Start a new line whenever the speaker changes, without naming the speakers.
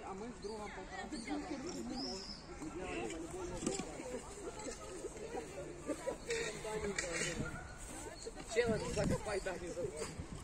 а мы с другом полтора часа. Челлендж закопай Дани за